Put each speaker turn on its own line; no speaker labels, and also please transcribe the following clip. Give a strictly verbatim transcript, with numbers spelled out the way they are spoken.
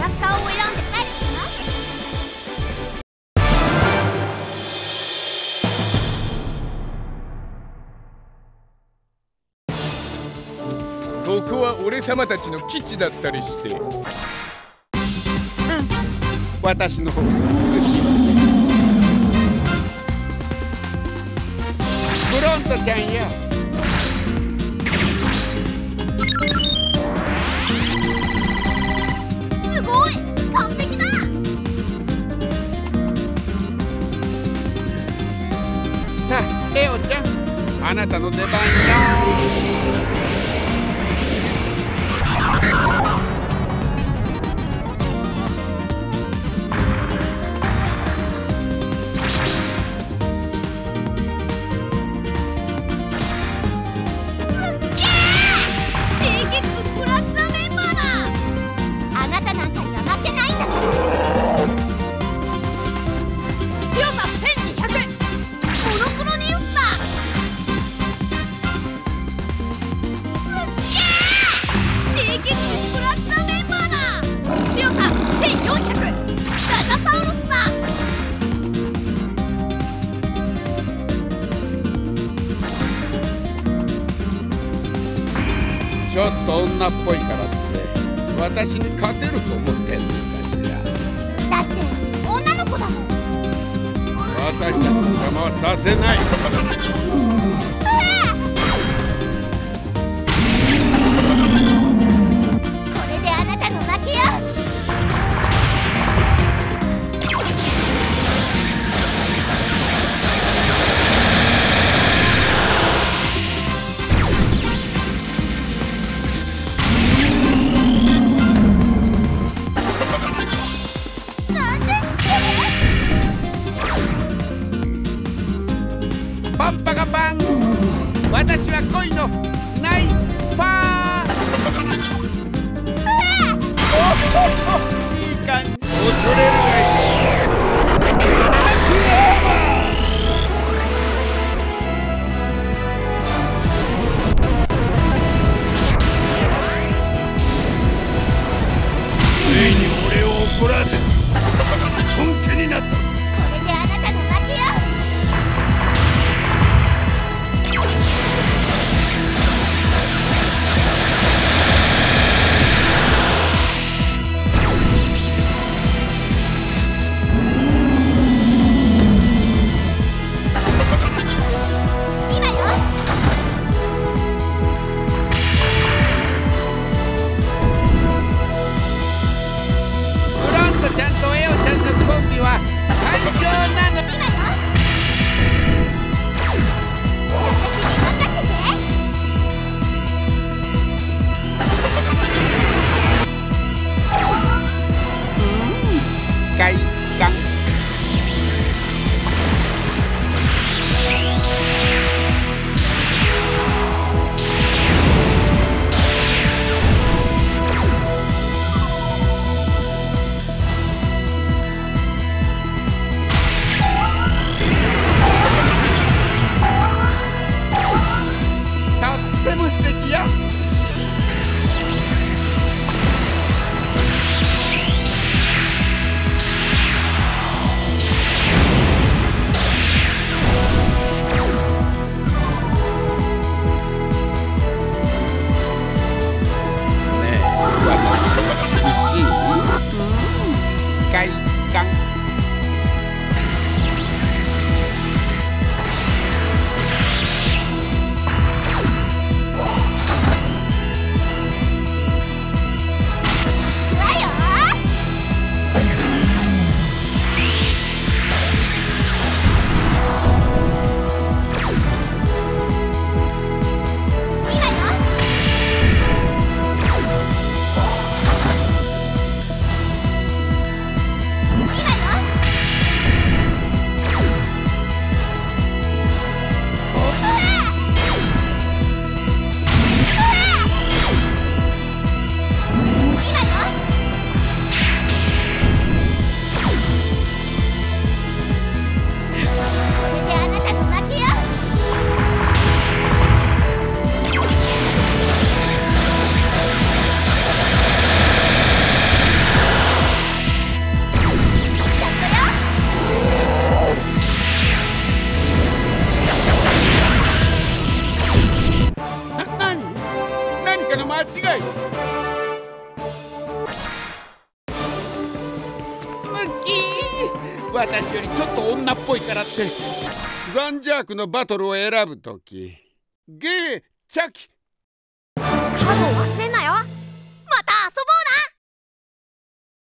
ラクターを選んで何
ここは俺様たちの基地だったりして、うん、私の方が美しいわね。フロントちゃんよ。
すごい完璧だ。
さあレオちゃん、あなたの出番よ。ちょっと女っぽいからって私に勝てると思ってんのかしら。
だって女の子だもん。
私たちの邪魔はさせない。
これであなたの負けよ。
パンパカパン、私は恋のスナイパー。おお、いい感じ。恐れるがいい。ついに俺を怒らせ本家になった。
これであなたの負けよ。
ちゃんとエオちゃんのコンビは最私よりちょっと女っぽいからってザンジャークのバトルを選ぶときゲーチャキ
カードを忘れ